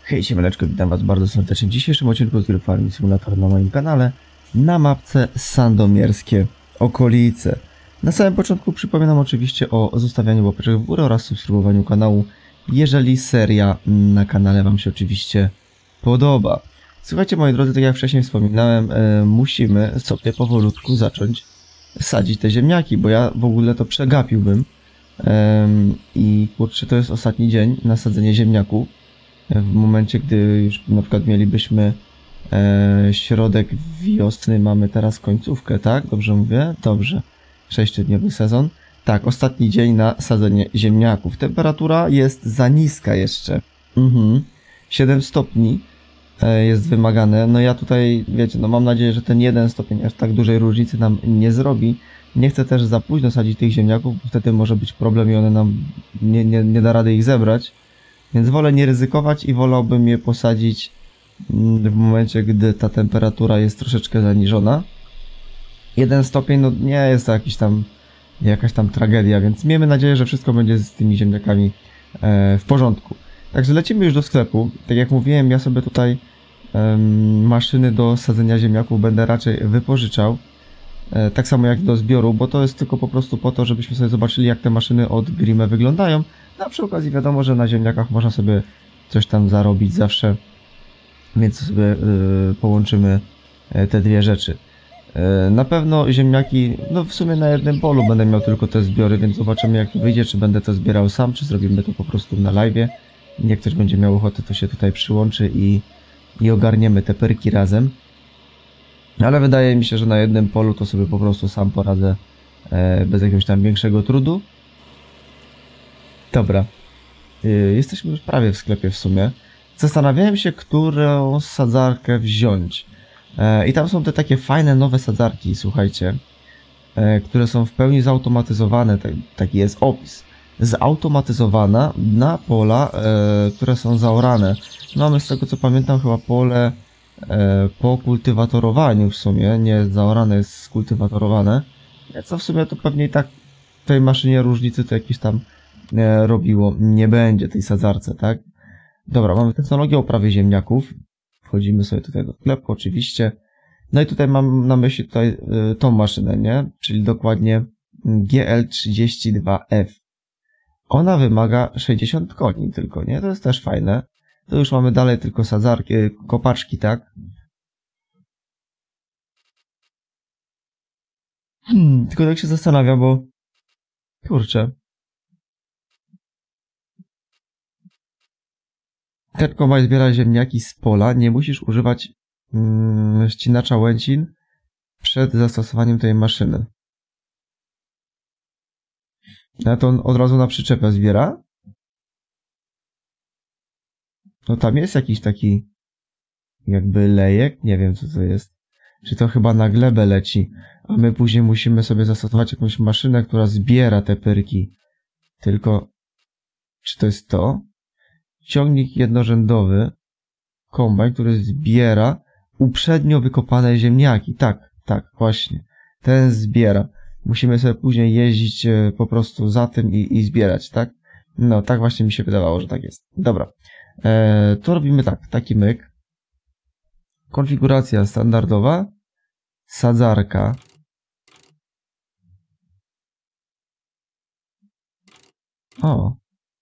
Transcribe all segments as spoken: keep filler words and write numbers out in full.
Hej, siemaneczko, witam was bardzo serdecznie w dzisiejszym odcinku z gry Farming Simulator na moim kanale na mapce Sandomierskie okolice. Na samym początku przypominam oczywiście o zostawianiu łapeczek w górę oraz subskrybowaniu kanału, jeżeli seria na kanale wam się oczywiście podoba. Słuchajcie, moi drodzy, tak jak wcześniej wspominałem, e, musimy sobie powolutku zacząć sadzić te ziemniaki, bo ja w ogóle to przegapiłbym. E, I kurczę, to jest ostatni dzień na sadzenie ziemniaków. W momencie, gdy już na przykład mielibyśmy e, środek wiosny, mamy teraz końcówkę, tak? Dobrze mówię? Dobrze. Sześciodniowy sezon. Tak, ostatni dzień na sadzenie ziemniaków. Temperatura jest za niska jeszcze. Mhm. siedem stopni e, jest wymagane. No ja tutaj, wiecie, no mam nadzieję, że ten jeden stopień aż tak dużej różnicy nam nie zrobi. Nie chcę też za późno sadzić tych ziemniaków, bo wtedy może być problem i one nam nie, nie, nie da rady ich zebrać. Więc wolę nie ryzykować i wolałbym je posadzić w momencie, gdy ta temperatura jest troszeczkę zaniżona. Jeden stopień, no nie jest to jakiś tam, jakaś tam tragedia, więc miejmy nadzieję, że wszystko będzie z tymi ziemniakami e, w porządku. Także lecimy już do sklepu. Tak jak mówiłem, ja sobie tutaj e, maszyny do sadzenia ziemniaków będę raczej wypożyczał. E, tak samo jak do zbioru, bo to jest tylko po prostu po to, żebyśmy sobie zobaczyli, jak te maszyny od Grimme wyglądają. No, a przy okazji wiadomo, że na ziemniakach można sobie coś tam zarobić zawsze, więc sobie y, połączymy y, te dwie rzeczy. Y, na pewno ziemniaki, no w sumie na jednym polu będę miał tylko te zbiory, więc zobaczymy, jak to wyjdzie, czy będę to zbierał sam, czy zrobimy to po prostu na live'ie. Jak ktoś będzie miał ochotę, to się tutaj przyłączy i, i ogarniemy te perki razem. Ale wydaje mi się, że na jednym polu to sobie po prostu sam poradzę y, bez jakiegoś tam większego trudu. Dobra, yy, jesteśmy już prawie w sklepie w sumie. Zastanawiałem się, którą sadzarkę wziąć. E, I tam są te takie fajne nowe sadzarki, słuchajcie, e, które są w pełni zautomatyzowane, tak, taki jest opis. Zautomatyzowana na pola, e, które są zaorane. Mamy z tego co pamiętam chyba pole e, po kultywatorowaniu w sumie, nie zaorane jest skultywatorowane. Co w sumie to pewnie i tak w tej maszynie różnicy to jakieś tam robiło nie będzie tej sadzarce, tak? Dobra, mamy technologię uprawy ziemniaków. Wchodzimy sobie tutaj do sklepu, oczywiście. No i tutaj mam na myśli tutaj y, tą maszynę, nie? Czyli dokładnie G L trzydzieści dwa F. Ona wymaga sześćdziesiąt koni tylko, nie? To jest też fajne. To już mamy dalej tylko sadzarki, kopaczki, tak? Hmm, tylko tak się zastanawiam, bo kurczę. Ten kombajn zbiera ziemniaki z pola, nie musisz używać mm, ścinacza łęcin przed zastosowaniem tej maszyny. A to on od razu na przyczepę zbiera? No tam jest jakiś taki jakby lejek, nie wiem co to jest. Czy to chyba na glebę leci, a my później musimy sobie zastosować jakąś maszynę, która zbiera te pyrki. Tylko, czy to jest to? Ciągnik jednorzędowy, kombajn, który zbiera uprzednio wykopane ziemniaki. Tak, tak, właśnie. Ten zbiera. Musimy sobie później jeździć po prostu za tym i, i zbierać, tak? No, tak właśnie mi się wydawało, że tak jest. Dobra. Eee, to robimy tak, taki myk. Konfiguracja standardowa. Sadzarka. O.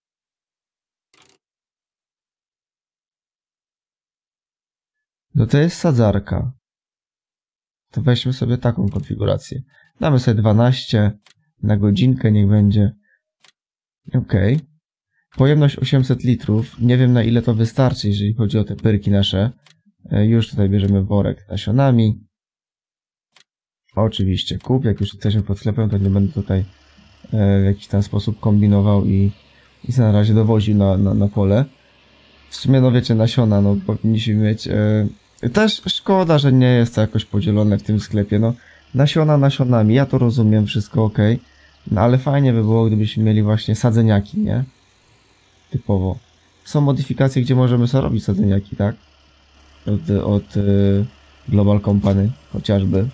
No to jest sadzarka. To weźmy sobie taką konfigurację. Damy sobie dwanaście na godzinkę, niech będzie. Ok. Pojemność osiemset litrów. Nie wiem na ile to wystarczy, jeżeli chodzi o te pyrki nasze. Już tutaj bierzemy worek nasionami. Oczywiście kup. Jak już jesteśmy pod sklepem, to nie będę tutaj w jakiś tam sposób kombinował i, i sobie na razie dowoził na, na, na pole. W sumie, no wiecie, nasiona, no powinniśmy mieć... Yy, Też szkoda, że nie jest to jakoś podzielone w tym sklepie, no. Nasiona nasionami, ja to rozumiem, wszystko ok. No ale fajnie by było, gdybyśmy mieli właśnie sadzeniaki, nie? Typowo. Są modyfikacje, gdzie możemy sobie robić sadzeniaki, tak? Od, od y, Global Company chociażby.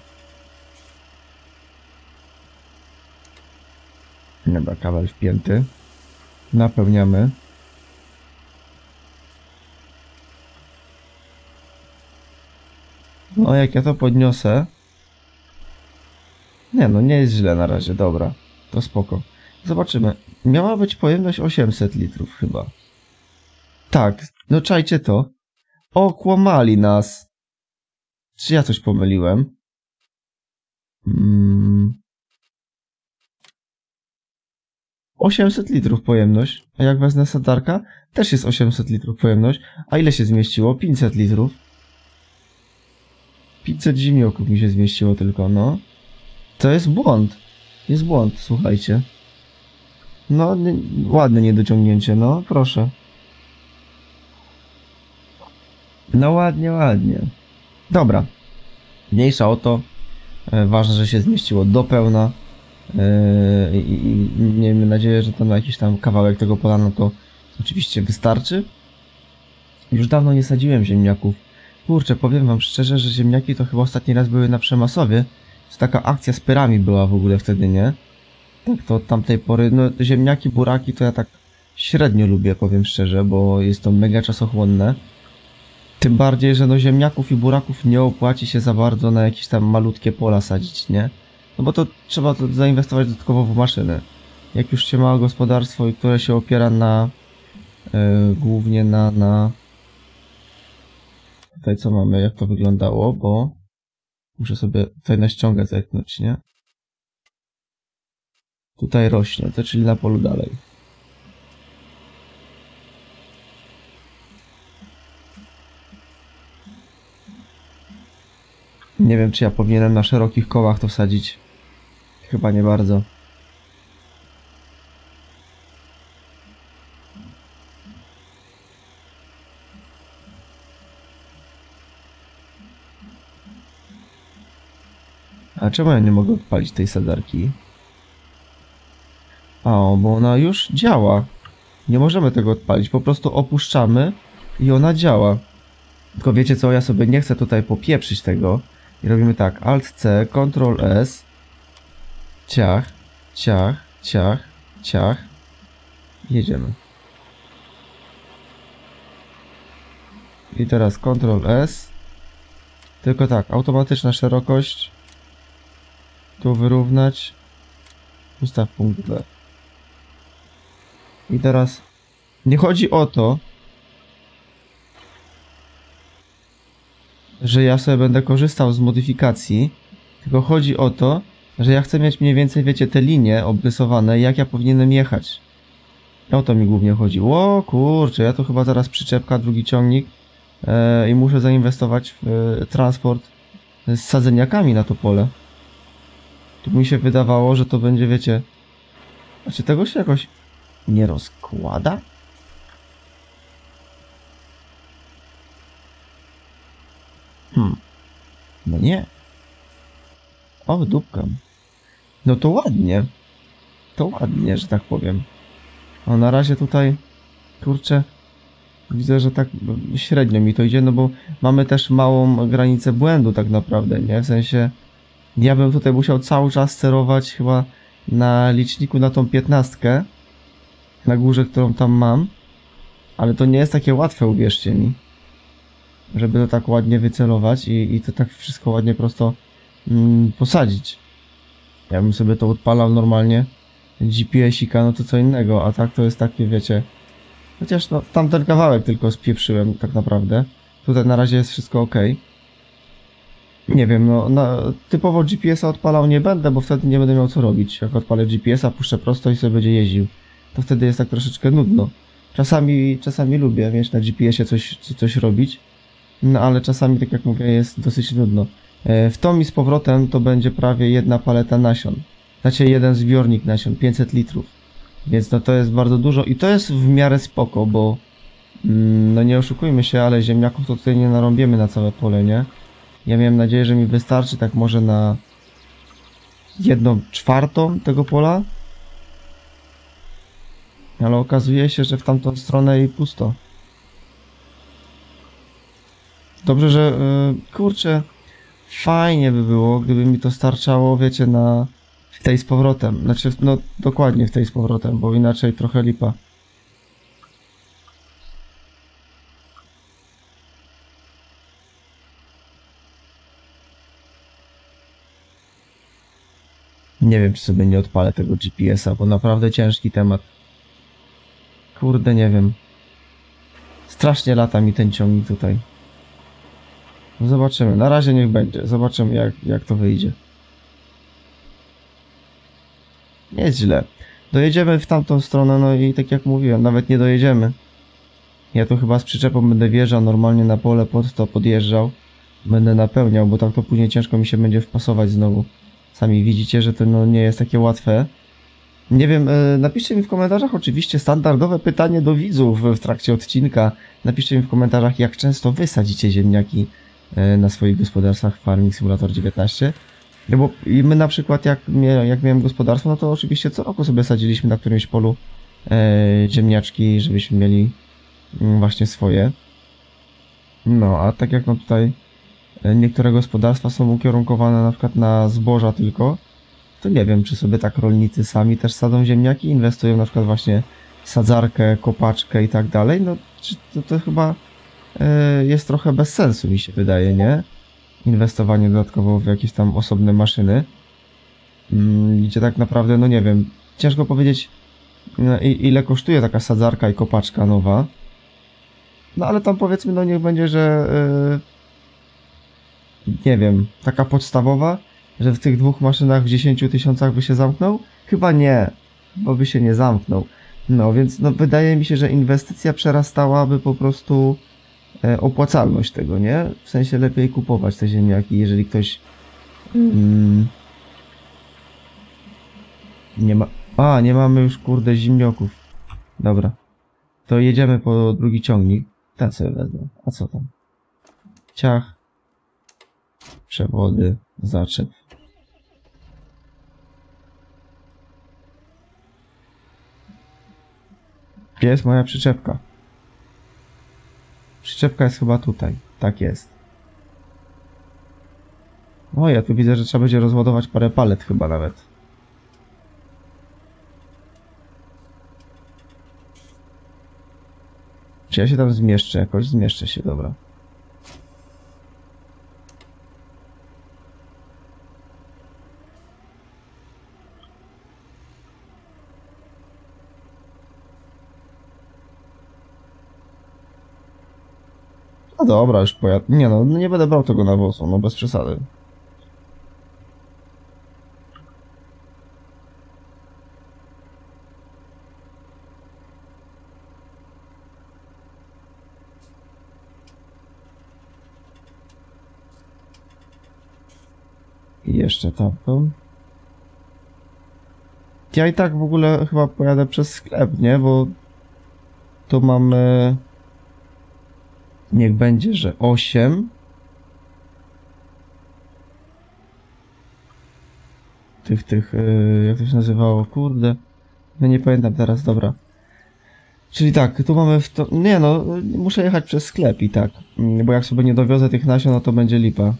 Dobra, kabel wpięty. Napełniamy. No jak ja to podniosę... Nie no, nie jest źle na razie, dobra. To spoko. Zobaczymy. Miała być pojemność osiemset litrów chyba. Tak, no czajcie to. Okłamali nas. Czy ja coś pomyliłem? Hmm. osiemset litrów pojemność. A jak wezmę sadarka, też jest osiemset litrów pojemność. A ile się zmieściło? pięćset litrów. pięćset zimioków mi się zmieściło tylko, no. To jest błąd. Jest błąd, słuchajcie. No, nie, ładne niedociągnięcie, no, proszę. No ładnie, ładnie. Dobra. Mniejsza o to. E, ważne, że się zmieściło do pełna. E, I, i miejmy nadzieję, że tam jakiś tam kawałek tego pola, no to oczywiście wystarczy. Już dawno nie sadziłem ziemniaków. Kurczę, powiem wam szczerze, że ziemniaki to chyba ostatni raz były na Przemasowie. To taka akcja z pyrami była w ogóle wtedy, nie? Tak, to od tamtej pory, no ziemniaki, buraki to ja tak średnio lubię, powiem szczerze, bo jest to mega czasochłonne. Tym bardziej, że no ziemniaków i buraków nie opłaci się za bardzo na jakieś tam malutkie pola sadzić, nie? No bo to trzeba to zainwestować dodatkowo w maszyny. Jak już się ma gospodarstwo, które się opiera na... Yy, głównie na, na... Tutaj co mamy, jak to wyglądało, bo... Muszę sobie tutaj na ściągę zerknąć, nie? Tutaj rośnie, to czyli na polu dalej. Nie wiem, czy ja powinienem na szerokich kołach to wsadzić. Chyba nie bardzo. A czemu ja nie mogę odpalić tej sadarki? A, bo ona już działa. Nie możemy tego odpalić, po prostu opuszczamy i ona działa. Tylko wiecie co, ja sobie nie chcę tutaj popieprzyć tego. I robimy tak, Alt-C, Ctrl-S. Ciach, ciach, ciach, ciach. Jedziemy. I teraz Ctrl-S. Tylko tak, automatyczna szerokość. Tu wyrównać. Ustaw punkt B. I teraz nie chodzi o to, że ja sobie będę korzystał z modyfikacji, tylko chodzi o to, że ja chcę mieć mniej więcej, wiecie, te linie obrysowane, jak ja powinienem jechać. O to mi głównie chodzi. O kurczę, ja tu chyba zaraz przyczepka, drugi ciągnik e, i muszę zainwestować w e, transport z sadzeniakami na to pole. Tu mi się wydawało, że to będzie, wiecie... Znaczy tego się jakoś nie rozkłada? Hmm. No nie. O, dupkam. No to ładnie. To ładnie, że tak powiem. O, na razie tutaj... Kurczę... Widzę, że tak średnio mi to idzie, no bo mamy też małą granicę błędu tak naprawdę, nie? W sensie... Ja bym tutaj musiał cały czas sterować chyba na liczniku na tą piętnastkę. Na górze, którą tam mam. Ale to nie jest takie łatwe, uwierzcie mi. Żeby to tak ładnie wycelować i, i to tak wszystko ładnie prosto mm, posadzić. Ja bym sobie to odpalał normalnie. G P S-ika, no to co innego, a tak to jest takie, wiecie... Chociaż no, tamten kawałek tylko spieprzyłem tak naprawdę. Tutaj na razie jest wszystko ok. Nie wiem, no na, typowo G P S-a odpalał nie będę, bo wtedy nie będę miał co robić. Jak odpalę G P S-a, puszczę prosto i sobie będzie jeździł. To wtedy jest tak troszeczkę nudno. Czasami, czasami lubię, wiesz, na G P S-ie coś, coś robić. No ale czasami, tak jak mówię, jest dosyć nudno. E, w tom i z powrotem to będzie prawie jedna paleta nasion. Znaczy jeden zbiornik nasion, pięćset litrów. Więc no to jest bardzo dużo i to jest w miarę spoko, bo mm, no nie oszukujmy się, ale ziemniaków to tutaj nie narąbiemy na całe pole, nie? Ja miałem nadzieję, że mi wystarczy tak może na jedną czwartą tego pola. Ale okazuje się, że w tamtą stronę i pusto. Dobrze, że... Yy, kurczę... Fajnie by było, gdyby mi to starczało, wiecie, na... W tej z powrotem. Znaczy, no dokładnie w tej z powrotem, bo inaczej trochę lipa. Nie wiem, czy sobie nie odpalę tego G P S a, bo naprawdę ciężki temat. Kurde, nie wiem. Strasznie lata mi ten ciągnik tutaj. No zobaczymy. Na razie niech będzie. Zobaczymy, jak, jak to wyjdzie. Nie jest źle. Dojedziemy w tamtą stronę, no i tak jak mówiłem, nawet nie dojedziemy. Ja tu chyba z przyczepą będę wjeżdżał normalnie na pole, pod to podjeżdżał. Będę napełniał, bo tak to później ciężko mi się będzie wpasować znowu. Sami widzicie, że to no nie jest takie łatwe. Nie wiem, e, napiszcie mi w komentarzach oczywiście standardowe pytanie do widzów w trakcie odcinka. Napiszcie mi w komentarzach, jak często wy sadzicie ziemniaki e, na swoich gospodarstwach w Farming Simulator dziewiętnaście. No bo i my na przykład jak, mie, jak miałem gospodarstwo, no to oczywiście co roku sobie sadziliśmy na którymś polu e, ziemniaczki, żebyśmy mieli mm, właśnie swoje. No, a tak jak no tutaj e, niektóre gospodarstwa są ukierunkowane na przykład na zboża tylko, to nie wiem, czy sobie tak rolnicy sami też sadzą ziemniaki, inwestują na przykład właśnie w sadzarkę, kopaczkę i tak dalej, no czy to, to chyba e, jest trochę bez sensu, mi się wydaje, nie? Inwestowanie dodatkowo w jakieś tam osobne maszyny, mm, gdzie tak naprawdę, no nie wiem, ciężko powiedzieć no, ile kosztuje taka sadzarka i kopaczka nowa, no ale tam powiedzmy, no niech będzie, że yy, nie wiem, taka podstawowa, że w tych dwóch maszynach w dziesięciu tysiącach by się zamknął? Chyba nie, bo by się nie zamknął. No więc no wydaje mi się, że inwestycja przerastałaby po prostu e, opłacalność tego, nie? W sensie lepiej kupować te ziemniaki, jeżeli ktoś mm, nie ma... A, nie mamy już kurde zimnioków. Dobra. To jedziemy po drugi ciągnik. Ten sobie wezmę. A co tam? Ciach. Przewody. Zaczep. Gdzie jest moja przyczepka? Przyczepka jest chyba tutaj. Tak jest. O, ja tu widzę, że trzeba będzie rozładować parę palet chyba nawet. Czy ja się tam zmieszczę jakoś? Zmieszczę się, dobra. No dobra, już pojadę. Nie no, nie będę brał tego nawozu, no bez przesady. I jeszcze tamtą. Ja i tak w ogóle chyba pojadę przez sklep, nie? Bo tu mamy... Niech będzie, że osiem. Tych, tych, yy, jak to się nazywało? Kurde. No nie pamiętam teraz, dobra. Czyli tak, tu mamy w to... Nie no, muszę jechać przez sklep i tak. Bo jak sobie nie dowiozę tych nasion, no to będzie lipa.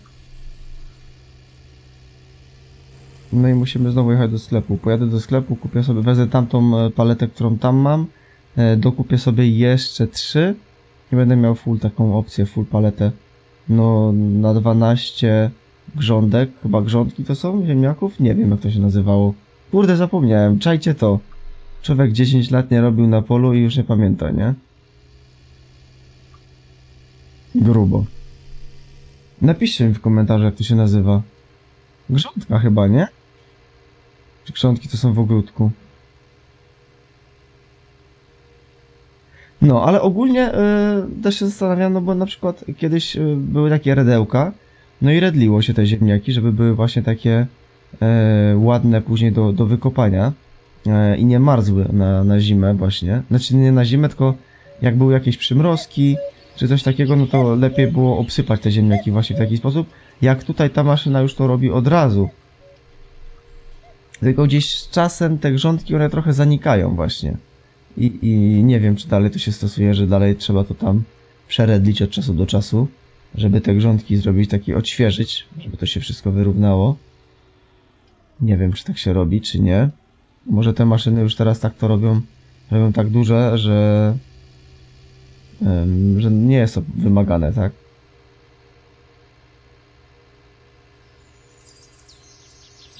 No i musimy znowu jechać do sklepu. Pojadę do sklepu, kupię sobie, wezmę tamtą paletę, którą tam mam. Dokupię sobie jeszcze trzy. I będę miał full taką opcję, full paletę. No na dwanaście grządek. Chyba grządki to są ziemniaków? Nie wiem jak to się nazywało. Kurde, zapomniałem. Czajcie to. Człowiek dziesięć lat nie robił na polu i już nie pamięta, nie? Grubo. Napiszcie mi w komentarzu jak to się nazywa. Grządka chyba, nie? Czy grządki to są w ogródku? No, ale ogólnie yy, też się zastanawiam, no bo na przykład kiedyś yy, były takie redełka, no i redliło się te ziemniaki, żeby były właśnie takie yy, ładne później do, do wykopania yy, i nie marzły na, na zimę właśnie. Znaczy nie na zimę, tylko jak były jakieś przymrozki czy coś takiego, no to lepiej było obsypać te ziemniaki właśnie w taki sposób, jak tutaj ta maszyna już to robi od razu. Tylko gdzieś z czasem te grządki, one trochę zanikają właśnie. I, I nie wiem, czy dalej to się stosuje, że dalej trzeba to tam przeredlić od czasu do czasu, żeby te grządki zrobić, takie odświeżyć, żeby to się wszystko wyrównało. Nie wiem, czy tak się robi, czy nie. Może te maszyny już teraz tak to robią, robią tak duże, że, um, że nie jest to wymagane, tak?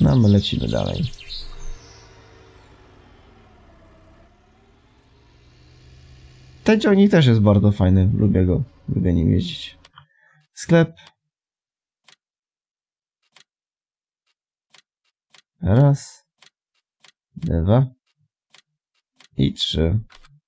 No, my lecimy dalej. Ten ciągnik też jest bardzo fajny, lubię go, lubię nim jeździć. Sklep. Raz, dwa i trzy.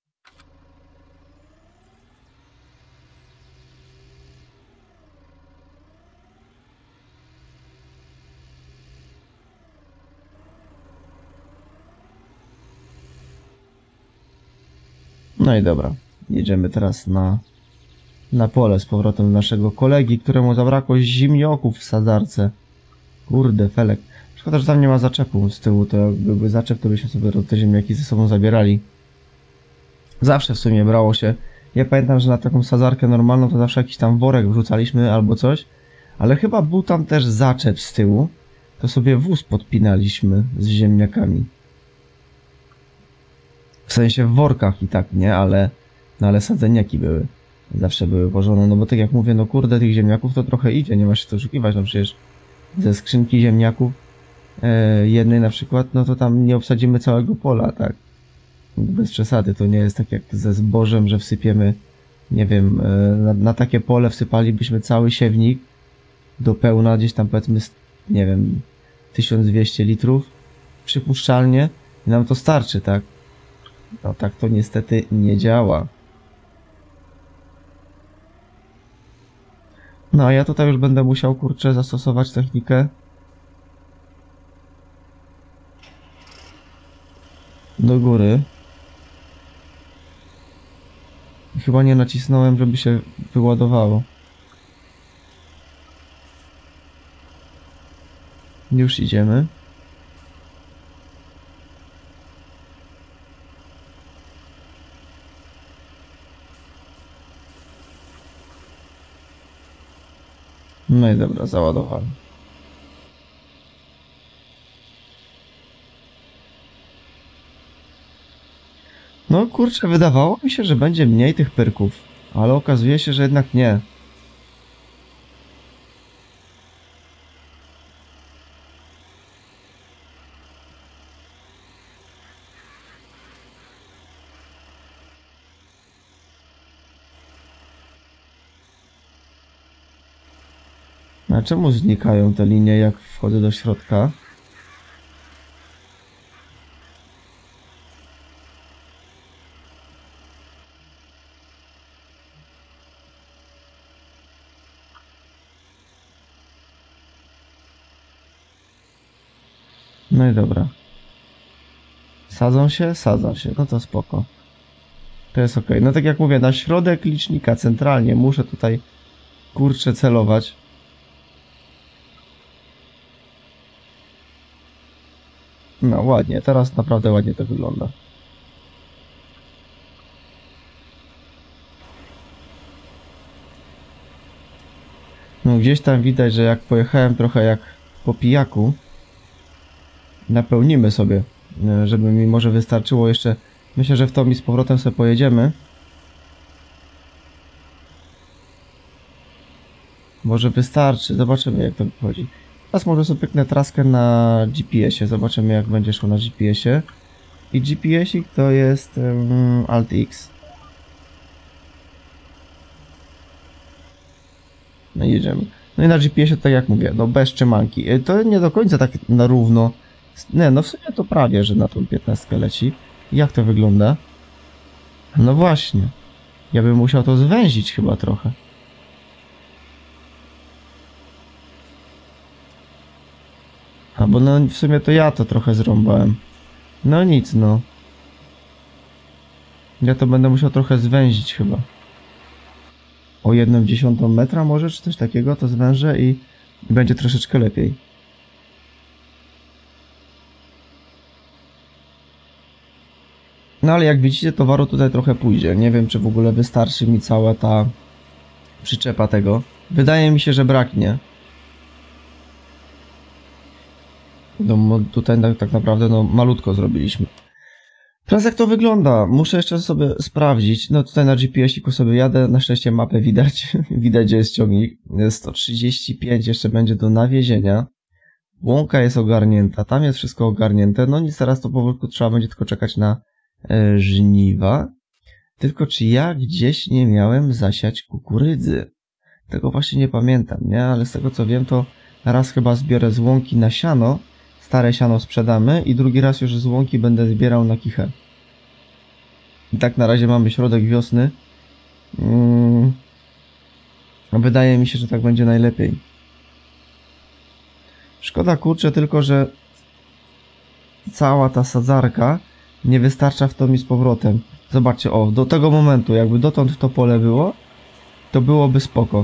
No i dobra, jedziemy teraz na, na pole z powrotem do naszego kolegi, któremu zabrakło zimnioków w sadzarce. Kurde, felek. Szkoda, że tam nie ma zaczepu z tyłu, to jakby byłby zaczep, to byśmy sobie te ziemniaki ze sobą zabierali. Zawsze w sumie brało się. Ja pamiętam, że na taką sadzarkę normalną to zawsze jakiś tam worek wrzucaliśmy albo coś, ale chyba był tam też zaczep z tyłu, to sobie wóz podpinaliśmy z ziemniakami. W sensie w workach i tak, nie? Ale, no ale sadzeniaki były. Zawsze były włożone, no bo tak jak mówię, no kurde, tych ziemniaków to trochę idzie, nie ma się co oszukiwać, no przecież ze skrzynki ziemniaków e, jednej na przykład, no to tam nie obsadzimy całego pola, tak? Bez przesady, to nie jest tak jak ze zbożem, że wsypiemy, nie wiem, e, na, na takie pole wsypalibyśmy cały siewnik do pełna, gdzieś tam powiedzmy, nie wiem, tysiąc dwieście litrów, przypuszczalnie, i nam to starczy, tak? No tak to niestety nie działa. No a ja tutaj już będę musiał, kurczę, zastosować technikę do góry. Chyba nie nacisnąłem, żeby się wyładowało. Już idziemy. No i dobra, załadowałem. No kurczę, wydawało mi się, że będzie mniej tych pyrków, ale okazuje się, że jednak nie. A czemu znikają te linie, jak wchodzę do środka? No i dobra. Sadzą się? Sadzą się. No to spoko. To jest ok. No tak jak mówię, na środek licznika centralnie muszę tutaj, kurczę, celować. No ładnie, teraz naprawdę ładnie to wygląda. No gdzieś tam widać, że jak pojechałem trochę jak po pijaku, napełnimy sobie, żeby mi może wystarczyło jeszcze. Myślę, że w to mi z powrotem sobie pojedziemy. Może wystarczy, zobaczymy jak to wychodzi. Teraz może sobie pyknę traskę na G P S ie, zobaczymy jak będzie szło na G P S ie. I G P S ik to jest um, Alt X. No i jedziemy. No i na G P S ie, tak jak mówię, no bez trzymanki. To nie do końca tak na równo. Nie, no w sumie to prawie, że na tą piętnastkę leci. Jak to wygląda? No właśnie. Ja bym musiał to zwęzić chyba trochę. A bo no w sumie to ja to trochę zrąbałem. No nic, no. Ja to będę musiał trochę zwęzić chyba. O jedną dziesiątą metra może, czy coś takiego, to zwężę i będzie troszeczkę lepiej. No ale jak widzicie, towaru tutaj trochę pójdzie. Nie wiem, czy w ogóle wystarczy mi cała ta przyczepa tego. Wydaje mi się, że braknie. No, tutaj tak naprawdę no, malutko zrobiliśmy. Teraz jak to wygląda? Muszę jeszcze sobie sprawdzić. No tutaj na G P S iku sobie jadę. Na szczęście mapę widać. Widać, gdzie jest ciągnik. sto trzydzieści pięć jeszcze będzie do nawiezienia. Łąka jest ogarnięta, tam jest wszystko ogarnięte. No nic, teraz to powolutku trzeba będzie tylko czekać na e, żniwa. Tylko czy ja gdzieś nie miałem zasiać kukurydzy? Tego właśnie nie pamiętam, nie? Ale z tego co wiem, to raz chyba zbiorę z łąki na siano, stare siano sprzedamy i drugi raz już z łąki będę zbierał na kichę. I tak na razie mamy środek wiosny. Hmm. Wydaje mi się, że tak będzie najlepiej. Szkoda kurczę tylko, że cała ta sadzarka nie wystarcza w to mi z powrotem. Zobaczcie, o, do tego momentu, jakby dotąd to pole było, to byłoby spoko.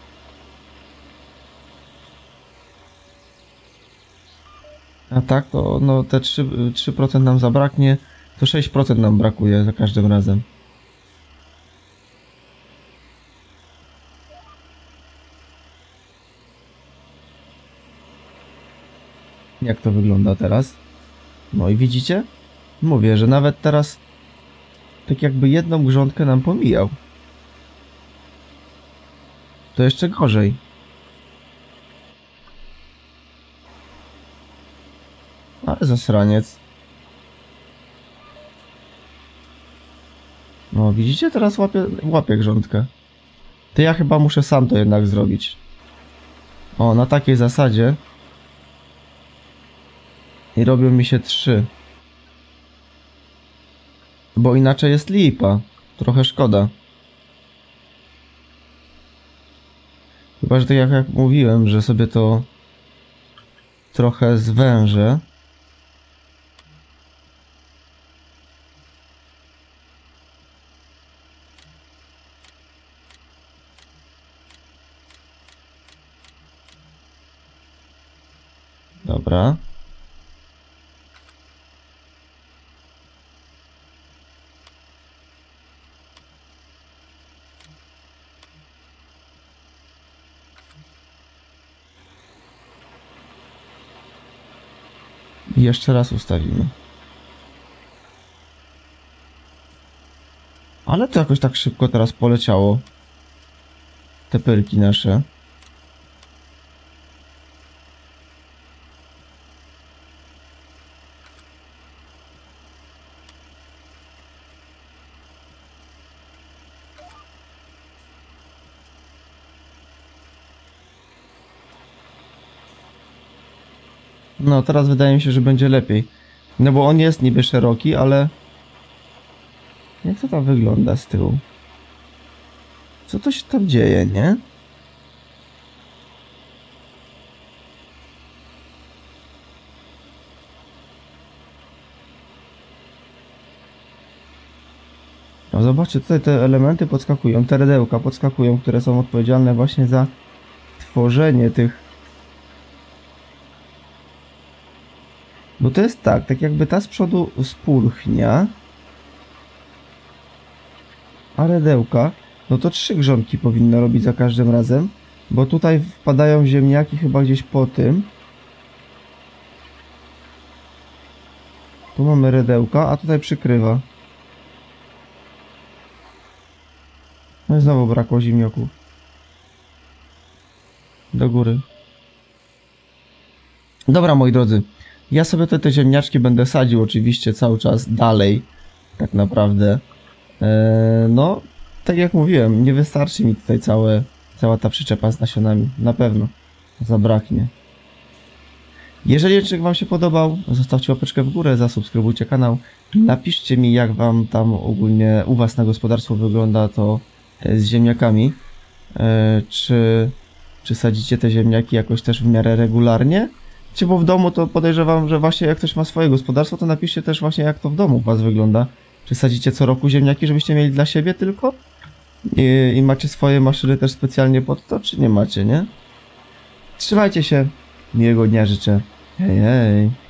A tak, to no te trzy procent nam zabraknie, to sześć procent nam brakuje za każdym razem. Jak to wygląda teraz? No i widzicie? Mówię, że nawet teraz tak jakby jedną grządkę nam pomijał. To jeszcze gorzej. Ale zasraniec. No widzicie? Teraz łapie, łapie grządkę. To ja chyba muszę sam to jednak zrobić. O, na takiej zasadzie. I robią mi się trzy. Bo inaczej jest lipa. Trochę szkoda. Chyba, że tak jak, jak mówiłem, że sobie to trochę zwężę. Dobra. I jeszcze raz ustawimy. Ale to jakoś tak szybko teraz poleciało. Te pyrki nasze. No, teraz wydaje mi się, że będzie lepiej. No bo on jest niby szeroki, ale... Jak to tam wygląda z tyłu? Co to się tam dzieje, nie? No zobaczcie, tutaj te elementy podskakują, te redełka podskakują, które są odpowiedzialne właśnie za tworzenie tych... Bo to jest tak, tak jakby ta z przodu spulchnia, a redełka, no to trzy grządki powinno robić za każdym razem, bo tutaj wpadają ziemniaki chyba gdzieś po tym. Tu mamy redełka, a tutaj przykrywa. No i znowu brakło ziemniaków. Do góry. Dobra, moi drodzy. Ja sobie te, te ziemniaczki będę sadził oczywiście cały czas dalej. Tak naprawdę. Eee, no, tak jak mówiłem, nie wystarczy mi tutaj całe, cała ta przyczepa z nasionami. Na pewno. Zabraknie. Jeżeli odcinek wam się podobał, zostawcie łapeczkę w górę, zasubskrybujcie kanał. Napiszcie mi, jak wam tam ogólnie u was na gospodarstwo wygląda to z ziemniakami. Eee, czy, czy sadzicie te ziemniaki jakoś też w miarę regularnie? Czy bo w domu to podejrzewam, że właśnie jak ktoś ma swoje gospodarstwo, to napiszcie też właśnie, jak to w domu u was wygląda. Czy sadzicie co roku ziemniaki, żebyście mieli dla siebie tylko? I, i macie swoje maszyny też specjalnie pod to, czy nie macie, nie? Trzymajcie się. Miłego dnia życzę. Hej, hej.